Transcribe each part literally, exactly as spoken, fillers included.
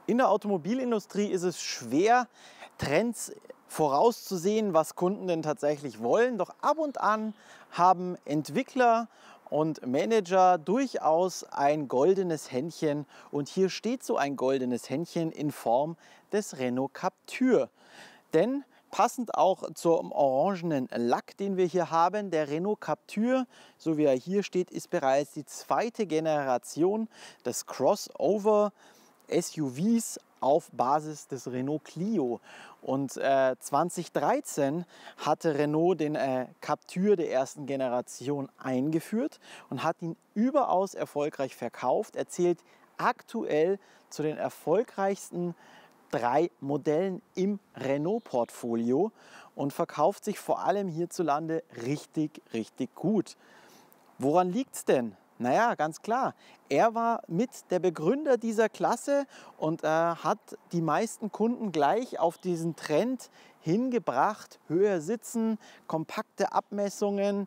In der Automobilindustrie ist es schwer, Trends vorauszusehen, was Kunden denn tatsächlich wollen. Doch ab und an haben Entwickler und Manager durchaus ein goldenes Händchen. Und hier steht so ein goldenes Händchen in Form des Renault Captur. Denn passend auch zum orangenen Lack, den wir hier haben, der Renault Captur, so wie er hier steht, ist bereits die zweite Generation des Crossover S U Vs auf Basis des Renault Clio. Und äh, zweitausenddreizehn hatte Renault den äh, Captur der ersten Generation eingeführt und hat ihn überaus erfolgreich verkauft. Er zählt aktuell zu den erfolgreichsten drei Modellen im Renault-Portfolio und verkauft sich vor allem hierzulande richtig, richtig gut. Woran liegt es denn? Naja, ganz klar, er war mit der Begründer dieser Klasse und äh, hat die meisten Kunden gleich auf diesen Trend hingebracht. Höher sitzen, kompakte Abmessungen,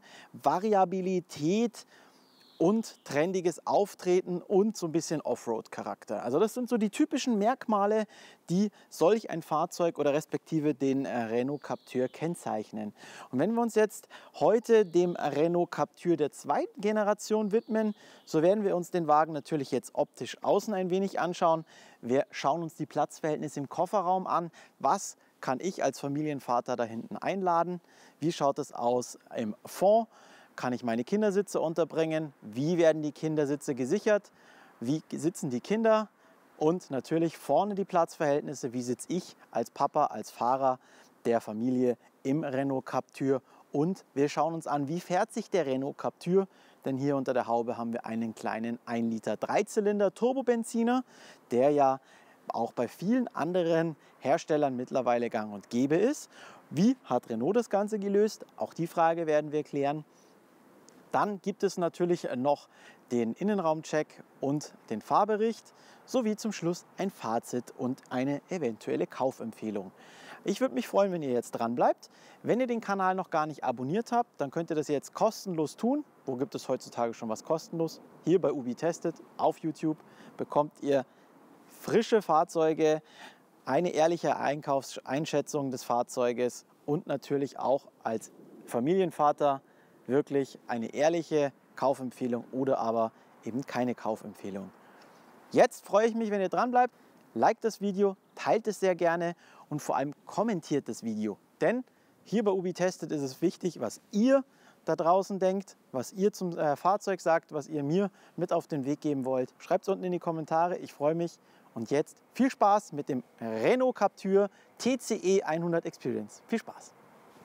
Variabilität und trendiges Auftreten und so ein bisschen Offroad-Charakter. Also das sind so die typischen Merkmale, die solch ein Fahrzeug oder respektive den Renault Captur kennzeichnen. Und wenn wir uns jetzt heute dem Renault Captur der zweiten Generation widmen, so werden wir uns den Wagen natürlich jetzt optisch außen ein wenig anschauen. Wir schauen uns die Platzverhältnisse im Kofferraum an. Was kann ich als Familienvater da hinten einladen? Wie schaut es aus im Fond? Kann ich meine Kindersitze unterbringen? Wie werden die Kindersitze gesichert? Wie sitzen die Kinder? Und natürlich vorne die Platzverhältnisse. Wie sitze ich als Papa, als Fahrer der Familie im Renault Captur? Und wir schauen uns an, wie fährt sich der Renault Captur? Denn hier unter der Haube haben wir einen kleinen ein Liter Dreizylinder Turbobenziner, der ja auch bei vielen anderen Herstellern mittlerweile gang und gäbe ist. Wie hat Renault das Ganze gelöst? Auch die Frage werden wir klären. Dann gibt es natürlich noch den Innenraumcheck und den Fahrbericht, sowie zum Schluss ein Fazit und eine eventuelle Kaufempfehlung. Ich würde mich freuen, wenn ihr jetzt dran bleibt. Wenn ihr den Kanal noch gar nicht abonniert habt, dann könnt ihr das jetzt kostenlos tun. Wo gibt es heutzutage schon was kostenlos? Hier bei UbiTested auf YouTube bekommt ihr frische Fahrzeuge, eine ehrliche Einkaufseinschätzung des Fahrzeuges und natürlich auch als Familienvater wirklich eine ehrliche Kaufempfehlung oder aber eben keine Kaufempfehlung. Jetzt freue ich mich, wenn ihr dran bleibt. Liked das Video, teilt es sehr gerne und vor allem kommentiert das Video. Denn hier bei UbiTested ist es wichtig, was ihr da draußen denkt, was ihr zum äh, Fahrzeug sagt, was ihr mir mit auf den Weg geben wollt. Schreibt es unten in die Kommentare, ich freue mich. Und jetzt viel Spaß mit dem Renault Captur T C E hundert Experience. Viel Spaß!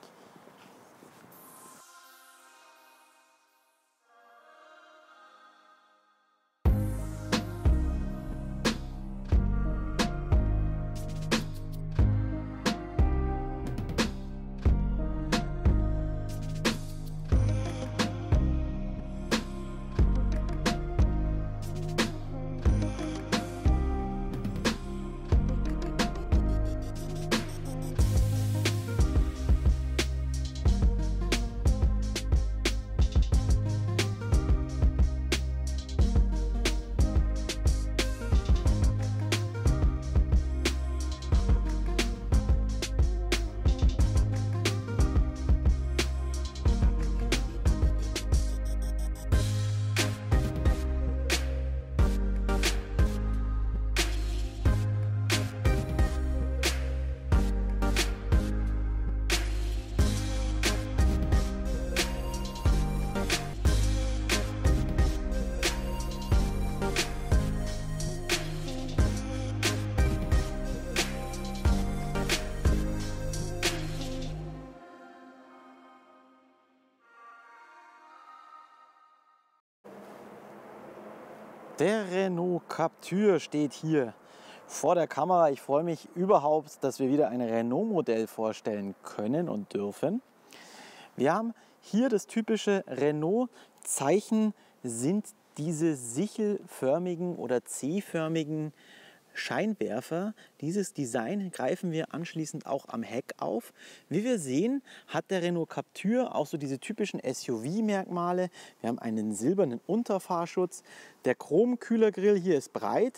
Der Renault Captur steht hier vor der Kamera. Ich freue mich überhaupt, dass wir wieder ein Renault-Modell vorstellen können und dürfen. Wir haben hier das typische Renault-Zeichen, sind diese sichelförmigen oder C-förmigen Scheinwerfer. Dieses Design greifen wir anschließend auch am Heck auf. Wie wir sehen, hat der Renault Captur auch so diese typischen S U V-Merkmale. Wir haben einen silbernen Unterfahrschutz. Der Chromkühlergrill hier ist breit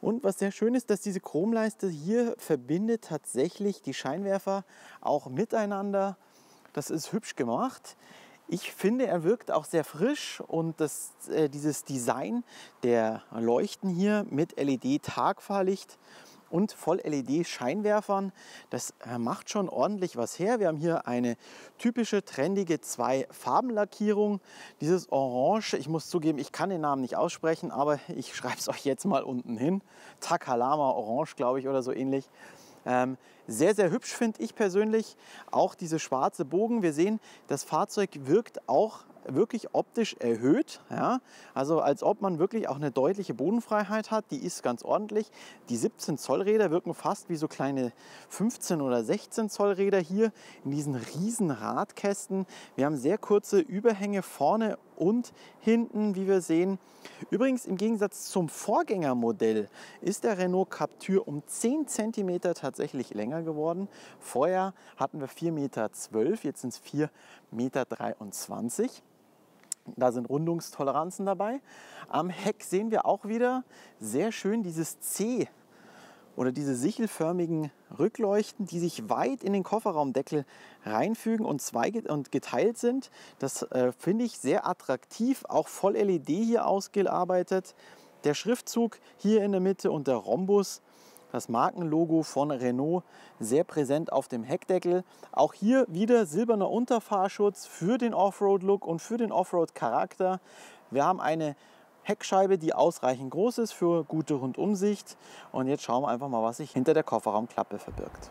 Und was sehr schön ist, dass diese Chromleiste hier verbindet tatsächlich die Scheinwerfer auch miteinander. Das ist hübsch gemacht. Ich finde, er wirkt auch sehr frisch und das, äh, dieses Design der Leuchten hier mit L E D-Tagfahrlicht und Voll-L E D-Scheinwerfern, das äh, macht schon ordentlich was her. Wir haben hier eine typische, trendige Zwei-Farben-Lackierung. Dieses Orange, ich muss zugeben, ich kann den Namen nicht aussprechen, aber ich schreibe es euch jetzt mal unten hin. Takalama Orange, glaube ich, oder so ähnlich. Ähm, sehr, sehr hübsch finde ich persönlich. Auch diese schwarze Bogen. Wir sehen, das Fahrzeug wirkt auch wirklich optisch erhöht. Ja? Also als ob man wirklich auch eine deutliche Bodenfreiheit hat. Die ist ganz ordentlich. Die siebzehn Zoll Räder wirken fast wie so kleine fünfzehn oder sechzehn Zoll Räder hier in diesen riesen Radkästen. Wir haben sehr kurze Überhänge vorne und hinten, wie wir sehen. Übrigens im Gegensatz zum Vorgängermodell ist der Renault Captur um zehn Zentimeter tatsächlich länger geworden. Vorher hatten wir vier Meter zwölf, jetzt sind es vier Meter dreiundzwanzig. Da sind Rundungstoleranzen dabei. Am Heck sehen wir auch wieder sehr schön dieses C oder diese sichelförmigen Rückleuchten, die sich weit in den Kofferraumdeckel reinfügen und zwei und geteilt sind. Das äh, finde ich sehr attraktiv, auch Voll-L E D hier ausgearbeitet. Der Schriftzug hier in der Mitte und der Rhombus, das Markenlogo von Renault, sehr präsent auf dem Heckdeckel. Auch hier wieder silberner Unterfahrschutz für den Offroad-Look und für den Offroad-Charakter. Wir haben eine Heckscheibe, die ausreichend groß ist für gute Rundumsicht. Und jetzt schauen wir einfach mal, was sich hinter der Kofferraumklappe verbirgt.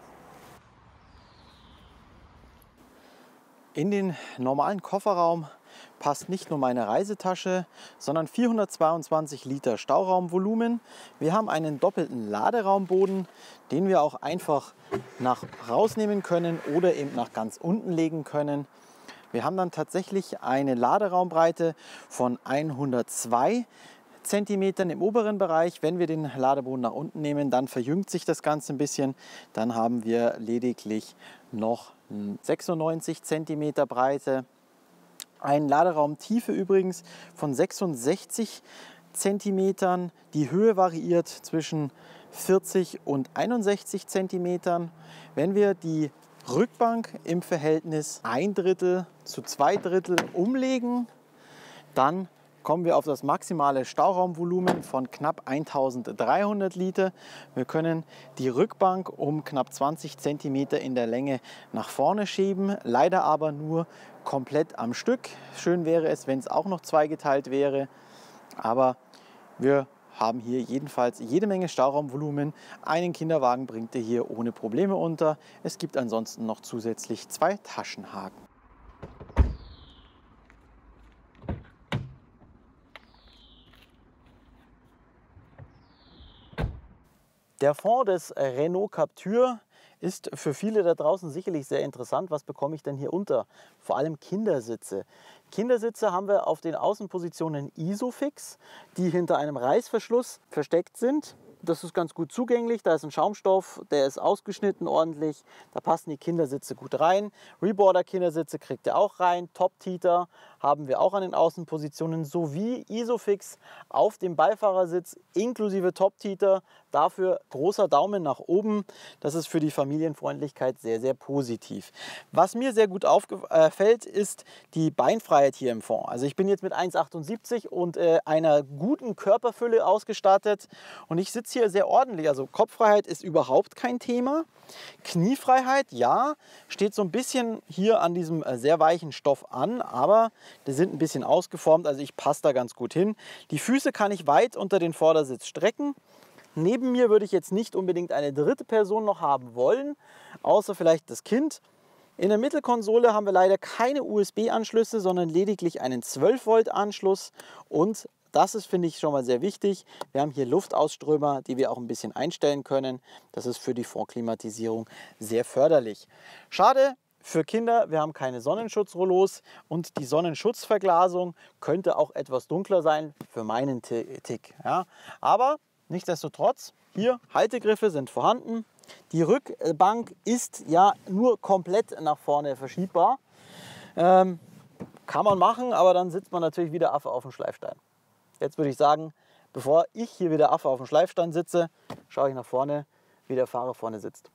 In den normalen Kofferraum passt nicht nur meine Reisetasche, sondern vierhundertzweiundzwanzig Liter Stauraumvolumen. Wir haben einen doppelten Laderaumboden, den wir auch einfach nach rausnehmen können oder eben nach ganz unten legen können. Wir haben dann tatsächlich eine Laderaumbreite von hundertzwei Zentimetern im oberen Bereich. Wenn wir den Ladeboden nach unten nehmen, dann verjüngt sich das Ganze ein bisschen. Dann haben wir lediglich noch sechsundneunzig Zentimeter Breite. Ein Laderaumtiefe übrigens von sechsundsechzig Zentimetern. Die Höhe variiert zwischen vierzig und einundsechzig Zentimetern. Wenn wir die Rückbank im Verhältnis ein Drittel zu zwei Drittel umlegen, dann kommen wir auf das maximale Stauraumvolumen von knapp eintausenddreihundert Liter. Wir können die Rückbank um knapp zwanzig Zentimeter in der Länge nach vorne schieben, leider aber nur komplett am Stück. Schön wäre es, wenn es auch noch zweigeteilt wäre, aber wir haben hier jedenfalls jede Menge Stauraumvolumen. Einen Kinderwagen bringt ihr hier ohne Probleme unter. Es gibt ansonsten noch zusätzlich zwei Taschenhaken. Der Fond des Renault Captur ist für viele da draußen sicherlich sehr interessant. Was bekomme ich denn hier unter? Vor allem Kindersitze. Kindersitze haben wir auf den Außenpositionen Isofix, die hinter einem Reißverschluss versteckt sind. Das ist ganz gut zugänglich, da ist ein Schaumstoff, der ist ausgeschnitten ordentlich, da passen die Kindersitze gut rein. Reboarder Kindersitze kriegt ihr auch rein, Top-Teeter haben wir auch an den Außenpositionen, sowie Isofix auf dem Beifahrersitz inklusive Top-Teeter. Dafür großer Daumen nach oben, das ist für die Familienfreundlichkeit sehr, sehr positiv. Was mir sehr gut auffällt, ist die Beinfreiheit hier im Fond. Also ich bin jetzt mit eins Komma achtundsiebzig und äh, einer guten Körperfülle ausgestattet und ich sitze hier sehr ordentlich. Also Kopffreiheit ist überhaupt kein Thema. Kniefreiheit, ja, steht so ein bisschen hier an diesem äh, sehr weichen Stoff an, aber die sind ein bisschen ausgeformt, also ich passe da ganz gut hin. Die Füße kann ich weit unter den Vordersitz strecken. Neben mir würde ich jetzt nicht unbedingt eine dritte Person noch haben wollen, außer vielleicht das Kind. In der Mittelkonsole haben wir leider keine U S B-Anschlüsse, sondern lediglich einen zwölf Volt Anschluss und das ist, finde ich, schon mal sehr wichtig. Wir haben hier Luftausströmer, die wir auch ein bisschen einstellen können. Das ist für die Fondklimatisierung sehr förderlich. Schade für Kinder, wir haben keine Sonnenschutzrollos und die Sonnenschutzverglasung könnte auch etwas dunkler sein für meinen Tick. Ja. Aber nichtsdestotrotz, hier Haltegriffe sind vorhanden. Die Rückbank ist ja nur komplett nach vorne verschiebbar. Ähm, kann man machen, aber dann sitzt man natürlich wieder Affe auf dem Schleifstein. Jetzt würde ich sagen, bevor ich hier wie der Affe auf dem Schleifstand sitze, schaue ich nach vorne, wie der Fahrer vorne sitzt.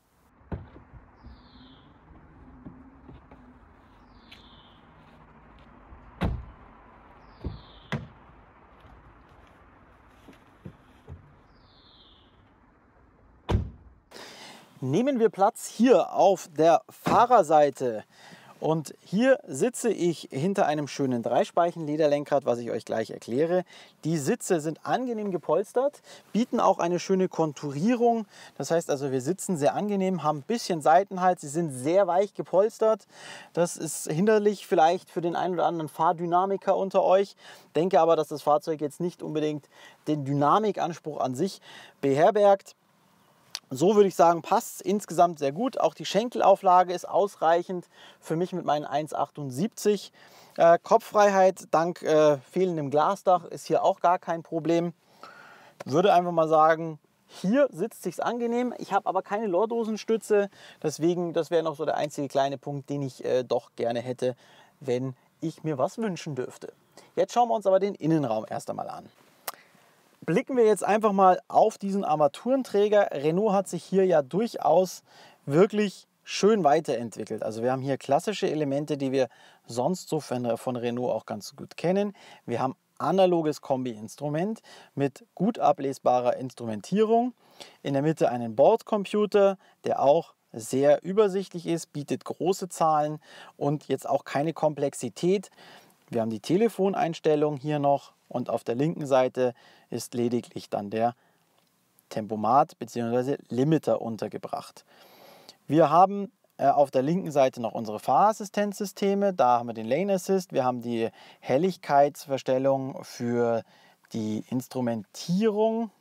Nehmen wir Platz hier auf der Fahrerseite und hier sitze ich hinter einem schönen Dreispeichen-Lederlenkrad, was ich euch gleich erkläre. Die Sitze sind angenehm gepolstert, bieten auch eine schöne Konturierung. Das heißt also, wir sitzen sehr angenehm, haben ein bisschen Seitenhalt, sie sind sehr weich gepolstert. Das ist hinderlich vielleicht für den einen oder anderen Fahrdynamiker unter euch. Denke aber, dass das Fahrzeug jetzt nicht unbedingt den Dynamikanspruch an sich beherbergt. So würde ich sagen, passt es insgesamt sehr gut. Auch die Schenkelauflage ist ausreichend für mich mit meinen eins Komma achtundsiebzig. Äh, Kopffreiheit dank äh, fehlendem Glasdach ist hier auch gar kein Problem. Würde einfach mal sagen, hier sitzt sich's angenehm. Ich habe aber keine Lordosenstütze. Deswegen, das wäre noch so der einzige kleine Punkt, den ich äh, doch gerne hätte, wenn ich mir was wünschen dürfte. Jetzt schauen wir uns aber den Innenraum erst einmal an. Blicken wir jetzt einfach mal auf diesen Armaturenträger. Renault hat sich hier ja durchaus wirklich schön weiterentwickelt. Also wir haben hier klassische Elemente, die wir sonst so von, von Renault auch ganz gut kennen. Wir haben analoges Kombi-Instrument mit gut ablesbarer Instrumentierung. In der Mitte einen Bordcomputer, der auch sehr übersichtlich ist, bietet große Zahlen und jetzt auch keine Komplexität. Wir haben die Telefoneinstellung hier noch und auf der linken Seite ist lediglich dann der Tempomat bzw. Limiter untergebracht. Wir haben äh, auf der linken Seite noch unsere Fahrassistenzsysteme. Da haben wir den Lane Assist, wir haben die Helligkeitsverstellung für die Instrumentierung,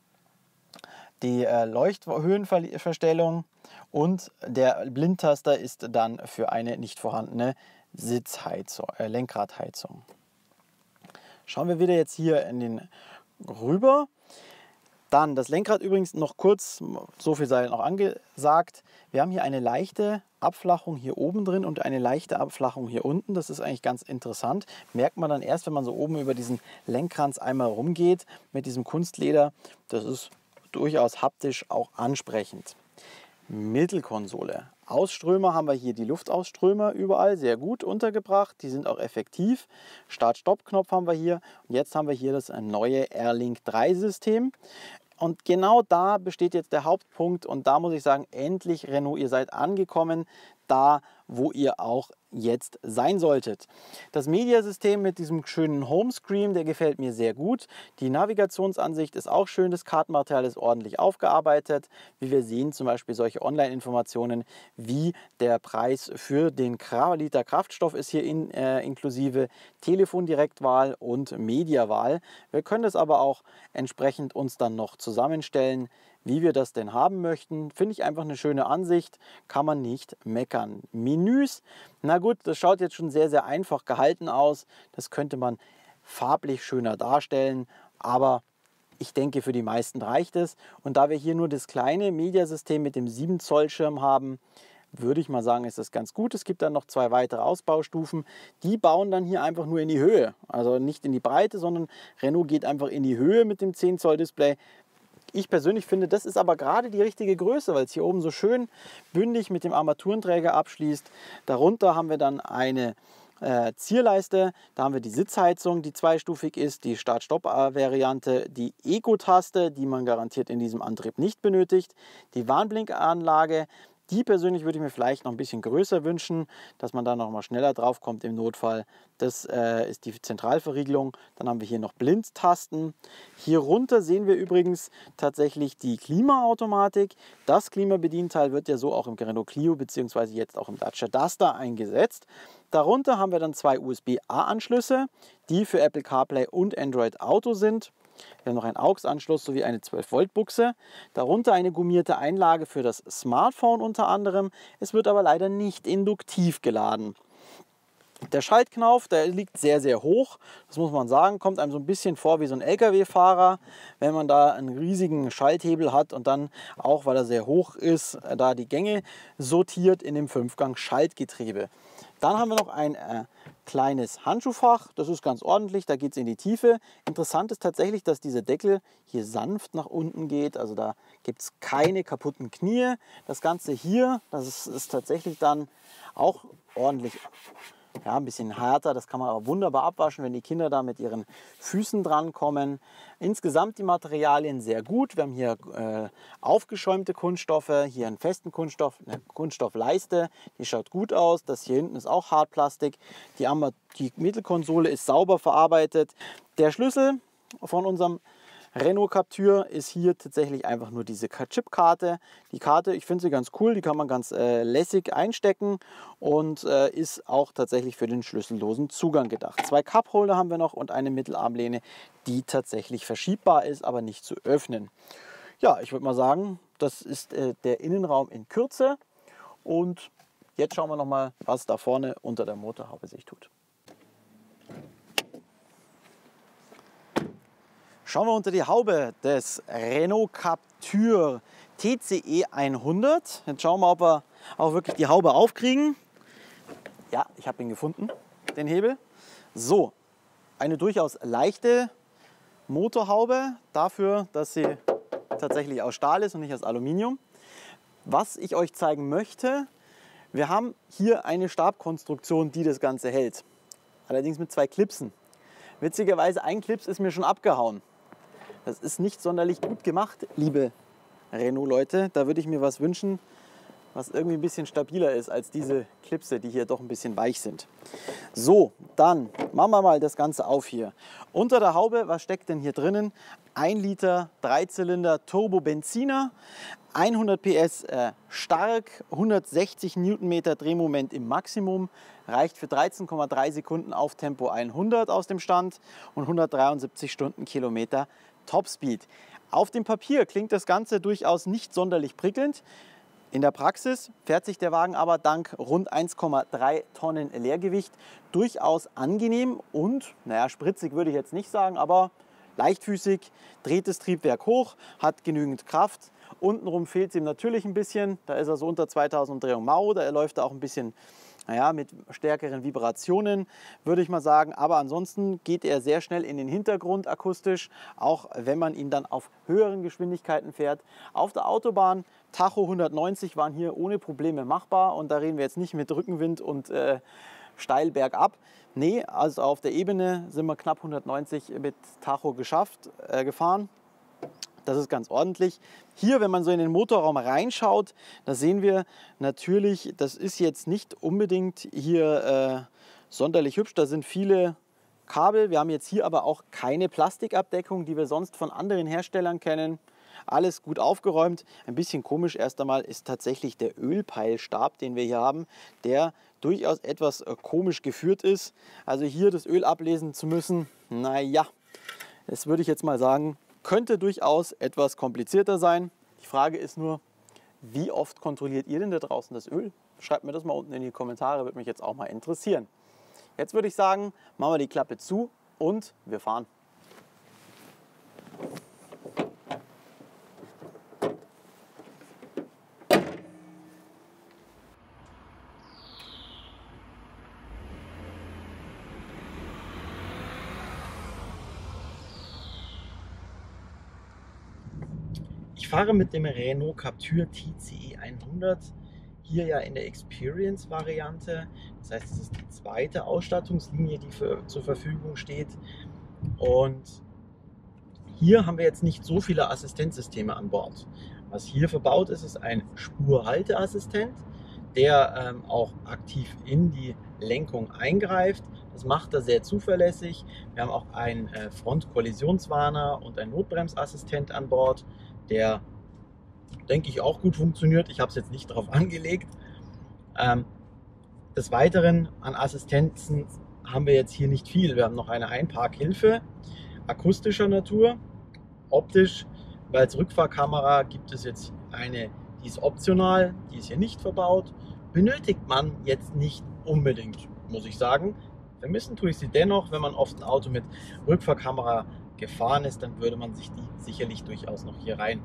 die äh, Leuchthöhenverstellung und der Blindtaster ist dann für eine nicht vorhandene Sitzheizung, äh, Lenkradheizung. Schauen wir wieder jetzt hier in den rüber. Dann das Lenkrad übrigens noch kurz, so viel sei noch angesagt. Wir haben hier eine leichte Abflachung hier oben drin und eine leichte Abflachung hier unten. Das ist eigentlich ganz interessant. Merkt man dann erst, wenn man so oben über diesen Lenkkranz einmal rumgeht mit diesem Kunstleder. Das ist durchaus haptisch auch ansprechend. Mittelkonsole. Ausströmer haben wir hier die Luftausströmer überall sehr gut untergebracht. Die sind auch effektiv. Start-Stopp-Knopf haben wir hier. Und jetzt haben wir hier das neue Airlink drei System. Und genau da besteht jetzt der Hauptpunkt. Und da muss ich sagen, endlich Renault, ihr seid angekommen, da wo ihr auch jetzt sein solltet. Das Mediasystem mit diesem schönen Homescreen, der gefällt mir sehr gut. Die Navigationsansicht ist auch schön, das Kartenmaterial ist ordentlich aufgearbeitet. Wie wir sehen, zum Beispiel solche Online-Informationen wie der Preis für den Liter Kraftstoff ist hier in, äh, inklusive Telefondirektwahl und Mediawahl. Wir können das aber auch entsprechend uns dann noch zusammenstellen, wie wir das denn haben möchten. Finde ich einfach eine schöne Ansicht, kann man nicht meckern. Menüs, na gut, das schaut jetzt schon sehr, sehr einfach gehalten aus. Das könnte man farblich schöner darstellen, aber ich denke, für die meisten reicht es. Und da wir hier nur das kleine Mediasystem mit dem sieben Zoll Schirm haben, würde ich mal sagen, ist das ganz gut. Es gibt dann noch zwei weitere Ausbaustufen. Die bauen dann hier einfach nur in die Höhe. Also nicht in die Breite, sondern Renault geht einfach in die Höhe mit dem zehn Zoll Display. Ich persönlich finde, das ist aber gerade die richtige Größe, weil es hier oben so schön bündig mit dem Armaturenträger abschließt. Darunter haben wir dann eine äh, Zierleiste, da haben wir die Sitzheizung, die zweistufig ist, die Start-Stopp-Variante, die Eco-Taste, die man garantiert in diesem Antrieb nicht benötigt, die Warnblinkanlage. Die persönlich würde ich mir vielleicht noch ein bisschen größer wünschen, dass man da noch mal schneller drauf kommt im Notfall. Das äh, ist die Zentralverriegelung. Dann haben wir hier noch Blindtasten. Hier runter sehen wir übrigens tatsächlich die Klimaautomatik. Das Klimabedienteil wird ja so auch im Renault Clio bzw. jetzt auch im Dacia Duster eingesetzt. Darunter haben wir dann zwei U S B A-Anschlüsse, die für Apple CarPlay und Android Auto sind. Wir haben noch einen A U X-Anschluss sowie eine zwölf Volt Buchse. Darunter eine gummierte Einlage für das Smartphone unter anderem. Es wird aber leider nicht induktiv geladen. Der Schaltknauf, der liegt sehr, sehr hoch. Das muss man sagen, kommt einem so ein bisschen vor wie so ein L K W-Fahrer, wenn man da einen riesigen Schalthebel hat und dann auch, weil er sehr hoch ist, da die Gänge sortiert in dem Fünfgang-Schaltgetriebe. Dann haben wir noch ein äh, kleines Handschuhfach, das ist ganz ordentlich, da geht es in die Tiefe. Interessant ist tatsächlich, dass dieser Deckel hier sanft nach unten geht, also da gibt es keine kaputten Knie. Das Ganze hier, das ist, ist tatsächlich dann auch ordentlich, ja, ein bisschen härter, das kann man aber wunderbar abwaschen, wenn die Kinder da mit ihren Füßen dran kommen. Insgesamt die Materialien sehr gut. Wir haben hier äh, aufgeschäumte Kunststoffe, hier einen festen Kunststoff, eine Kunststoffleiste, die schaut gut aus. Das hier hinten ist auch Hartplastik. Die, die Mittelkonsole ist sauber verarbeitet. Der Schlüssel von unserem Renault Captur ist hier tatsächlich einfach nur diese Chipkarte. Die Karte, ich finde sie ganz cool, die kann man ganz äh, lässig einstecken und äh, ist auch tatsächlich für den schlüssellosen Zugang gedacht. Zwei Cupholder haben wir noch und eine Mittelarmlehne, die tatsächlich verschiebbar ist, aber nicht zu öffnen. Ja, ich würde mal sagen, das ist äh, der Innenraum in Kürze und jetzt schauen wir noch mal, was da vorne unter der Motorhaube sich tut. Schauen wir unter die Haube des Renault Captur T C E hundert. Jetzt schauen wir, ob wir auch wirklich die Haube aufkriegen. Ja, ich habe ihn gefunden, den Hebel. So, eine durchaus leichte Motorhaube, dafür, dass sie tatsächlich aus Stahl ist und nicht aus Aluminium. Was ich euch zeigen möchte, wir haben hier eine Stabkonstruktion, die das Ganze hält. Allerdings mit zwei Clipsen. Witzigerweise, ein Clips ist mir schon abgehauen. Das ist nicht sonderlich gut gemacht, liebe Renault-Leute. Da würde ich mir was wünschen, was irgendwie ein bisschen stabiler ist als diese Clipse, die hier doch ein bisschen weich sind. So, dann machen wir mal das Ganze auf hier. Unter der Haube, was steckt denn hier drinnen? ein Liter Dreizylinder Turbo-Benziner, hundert P S äh, stark, hundertsechzig Newtonmeter Drehmoment im Maximum, reicht für dreizehn Komma drei Sekunden auf Tempo hundert aus dem Stand und hundertdreiundsiebzig Stundenkilometer Topspeed. Auf dem Papier klingt das Ganze durchaus nicht sonderlich prickelnd. In der Praxis fährt sich der Wagen aber dank rund eins Komma drei Tonnen Leergewicht durchaus angenehm und, naja, spritzig würde ich jetzt nicht sagen, aber leichtfüßig, dreht das Triebwerk hoch, hat genügend Kraft. Untenrum fehlt es ihm natürlich ein bisschen, da ist er so unter zweitausend Umdrehungen mau, da läuft er auch ein bisschen, naja, mit stärkeren Vibrationen, würde ich mal sagen. Aber ansonsten geht er sehr schnell in den Hintergrund akustisch, auch wenn man ihn dann auf höheren Geschwindigkeiten fährt. Auf der Autobahn, Tacho hundertneunzig waren hier ohne Probleme machbar und da reden wir jetzt nicht mit Rückenwind und äh, steil bergab. Nee, also auf der Ebene sind wir knapp hundertneunzig mit Tacho geschafft, äh, gefahren. Das ist ganz ordentlich. Hier, wenn man so in den Motorraum reinschaut, da sehen wir natürlich, das ist jetzt nicht unbedingt hier äh, sonderlich hübsch. Da sind viele Kabel. Wir haben jetzt hier aber auch keine Plastikabdeckung, die wir sonst von anderen Herstellern kennen. Alles gut aufgeräumt. Ein bisschen komisch erst einmal ist tatsächlich der Ölpeilstab, den wir hier haben, der durchaus etwas äh, komisch geführt ist. Also hier das Öl ablesen zu müssen, naja, das würde ich jetzt mal sagen, könnte durchaus etwas komplizierter sein. Die Frage ist nur, wie oft kontrolliert ihr denn da draußen das Öl? Schreibt mir das mal unten in die Kommentare, würde mich jetzt auch mal interessieren. Jetzt würde ich sagen, machen wir die Klappe zu und wir fahren. Ich fahre mit dem Renault Captur T C E hundert, hier ja in der Experience-Variante. Das heißt, es ist die zweite Ausstattungslinie, die für, zur Verfügung steht. Und hier haben wir jetzt nicht so viele Assistenzsysteme an Bord. Was hier verbaut ist, ist ein Spurhalteassistent, der ähm, auch aktiv in die Lenkung eingreift. Das macht er sehr zuverlässig. Wir haben auch einen äh, Front-Kollisionswarner und einen Notbremsassistent an Bord, der, denke ich, auch gut funktioniert. Ich habe es jetzt nicht darauf angelegt. Ähm, des Weiteren an Assistenzen haben wir jetzt hier nicht viel. Wir haben noch eine Einparkhilfe akustischer Natur. Optisch, weil als Rückfahrkamera gibt es jetzt eine, die ist optional, die ist hier nicht verbaut. Benötigt man jetzt nicht unbedingt, muss ich sagen. Vermissen tue ich sie dennoch, wenn man oft ein Auto mit Rückfahrkamera gefahren ist, dann würde man sich die sicherlich durchaus noch hier rein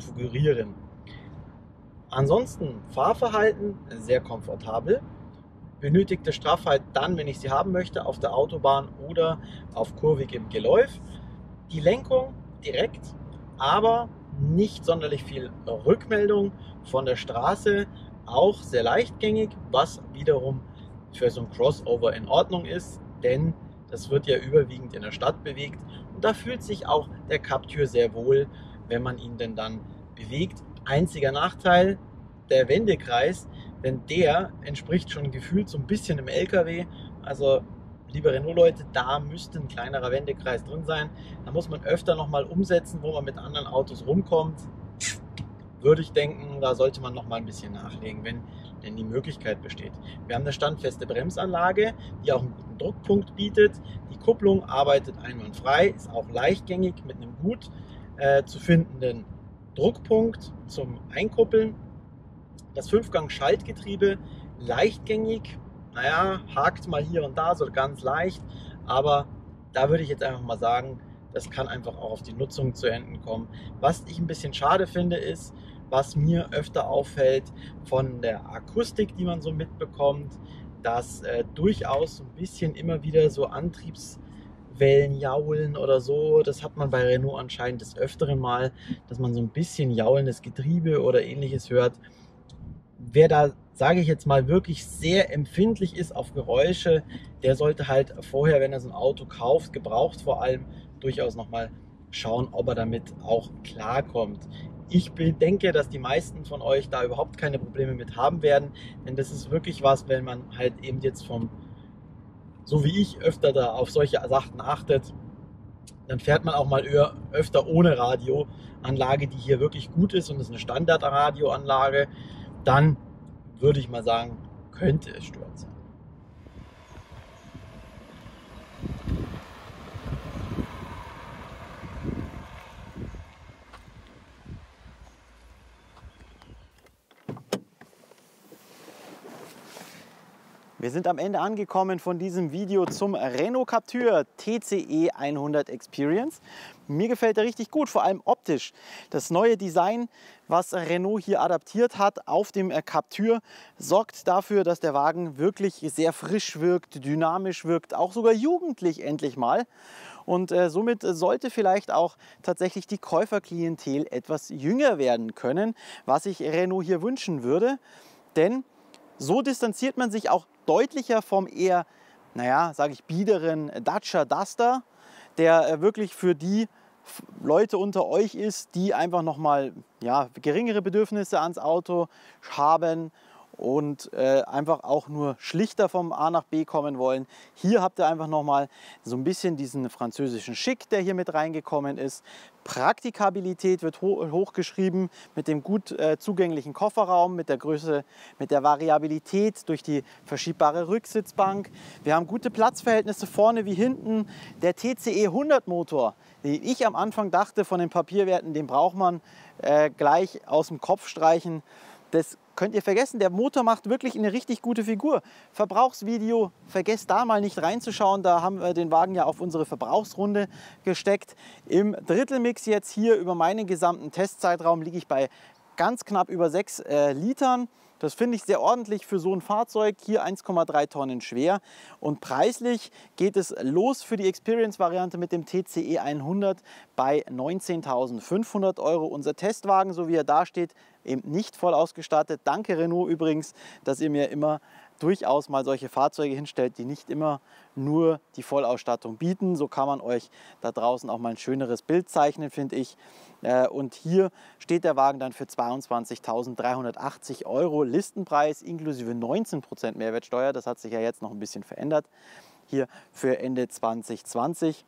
konfigurieren. Ansonsten Fahrverhalten sehr komfortabel. benötigte Straffheit dann, wenn ich sie haben möchte, auf der Autobahn oder auf kurvigem Geläuf. Die Lenkung direkt, aber nicht sonderlich viel Rückmeldung von der Straße, auch sehr leichtgängig, was wiederum für so ein Crossover in Ordnung ist, denn das wird ja überwiegend in der Stadt bewegt und da fühlt sich auch der Captur sehr wohl, wenn man ihn denn dann bewegt. Einziger Nachteil, der Wendekreis, denn der entspricht schon gefühlt so ein bisschen im L K W, also liebe Renault-Leute, da müsste ein kleinerer Wendekreis drin sein. Da muss man öfter nochmal umsetzen, wo man mit anderen Autos rumkommt. Würde ich denken, da sollte man noch mal ein bisschen nachlegen, wenn denn die Möglichkeit besteht. Wir haben eine standfeste Bremsanlage, die auch einen guten Druckpunkt bietet. Die Kupplung arbeitet einwandfrei, ist auch leichtgängig mit einem gut äh, zu findenden Druckpunkt zum Einkuppeln. Das Fünfgang-Schaltgetriebe leichtgängig, naja, hakt mal hier und da, so ganz leicht, aber da würde ich jetzt einfach mal sagen, das kann einfach auch auf die Nutzung zu Enden kommen. Was ich ein bisschen schade finde, ist, was mir öfter auffällt von der Akustik, die man so mitbekommt, dass äh, durchaus so ein bisschen immer wieder so Antriebswellen jaulen oder so. Das hat man bei Renault anscheinend des Öfteren mal, dass man so ein bisschen jaulendes Getriebe oder ähnliches hört. Wer da, sage ich jetzt mal, wirklich sehr empfindlich ist auf Geräusche, der sollte halt vorher, wenn er so ein Auto kauft, gebraucht vor allem, durchaus nochmal schauen, ob er damit auch klarkommt. Ich denke, dass die meisten von euch da überhaupt keine Probleme mit haben werden, denn das ist wirklich was, wenn man halt eben jetzt vom, so wie ich, öfter da auf solche Sachen achtet, dann fährt man auch mal öfter ohne Radioanlage, die hier wirklich gut ist und das ist eine Standardradioanlage, dann würde ich mal sagen, könnte es störend sein. Wir sind am Ende angekommen von diesem Video zum Renault Captur T C E hundert Experience. Mir gefällt er richtig gut, vor allem optisch. Das neue Design, was Renault hier adaptiert hat auf dem Captur, sorgt dafür, dass der Wagen wirklich sehr frisch wirkt, dynamisch wirkt, auch sogar jugendlich endlich mal. Und äh, somit sollte vielleicht auch tatsächlich die Käuferklientel etwas jünger werden können, was ich Renault hier wünschen würde. Denn so distanziert man sich auch deutlicher vom eher, naja, sage ich, biederen Dacia Duster, der wirklich für die Leute unter euch ist, die einfach nochmal, ja, geringere Bedürfnisse ans Auto haben und äh, einfach auch nur schlichter vom A nach B kommen wollen. Hier habt ihr einfach nochmal so ein bisschen diesen französischen Schick, der hier mit reingekommen ist. Praktikabilität wird ho hochgeschrieben mit dem gut äh, zugänglichen Kofferraum, mit der Größe, mit der Variabilität durch die verschiebbare Rücksitzbank. Wir haben gute Platzverhältnisse vorne wie hinten. Der T C E hundert Motor, den ich am Anfang dachte von den Papierwerten, den braucht man äh, gleich aus dem Kopf streichen. Das könnt ihr vergessen, der Motor macht wirklich eine richtig gute Figur. Verbrauchsvideo, vergesst da mal nicht reinzuschauen, da haben wir den Wagen ja auf unsere Verbrauchsrunde gesteckt. Im Drittelmix jetzt hier über meinen gesamten Testzeitraum liege ich bei ganz knapp über sechs äh, Litern. Das finde ich sehr ordentlich für so ein Fahrzeug, hier eins Komma drei Tonnen schwer. Und preislich geht es los für die Experience-Variante mit dem T C E hundert bei neunzehntausendfünfhundert Euro. Unser Testwagen, so wie er da steht, eben nicht voll ausgestattet. Danke Renault übrigens, dass ihr mir immer durchaus mal solche Fahrzeuge hinstellt, die nicht immer nur die Vollausstattung bieten. So kann man euch da draußen auch mal ein schöneres Bild zeichnen, finde ich. Und hier steht der Wagen dann für zweiundzwanzigtausenddreihundertachtzig Euro Listenpreis inklusive neunzehn Prozent Mehrwertsteuer. Das hat sich ja jetzt noch ein bisschen verändert. Hier für Ende zwanzig zwanzig.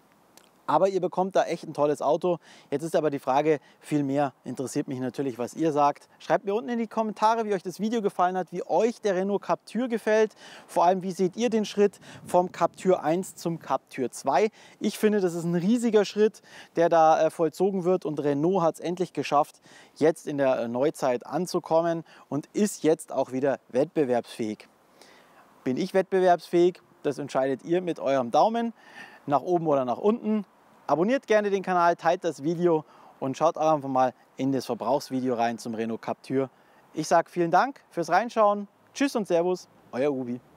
Aber ihr bekommt da echt ein tolles Auto. Jetzt ist aber die Frage, viel mehr interessiert mich natürlich, was ihr sagt. Schreibt mir unten in die Kommentare, wie euch das Video gefallen hat, wie euch der Renault Captur gefällt. Vor allem, wie seht ihr den Schritt vom Captur eins zum Captur zwei? Ich finde, das ist ein riesiger Schritt, der da äh, vollzogen wird. Und Renault hat es endlich geschafft, jetzt in der äh, Neuzeit anzukommen und ist jetzt auch wieder wettbewerbsfähig. Bin ich wettbewerbsfähig? Das entscheidet ihr mit eurem Daumen nach oben oder nach unten. Abonniert gerne den Kanal, teilt das Video und schaut auch einfach mal in das Verbrauchsvideo rein zum Renault Captur. Ich sage vielen Dank fürs Reinschauen. Tschüss und Servus. Euer Ruby.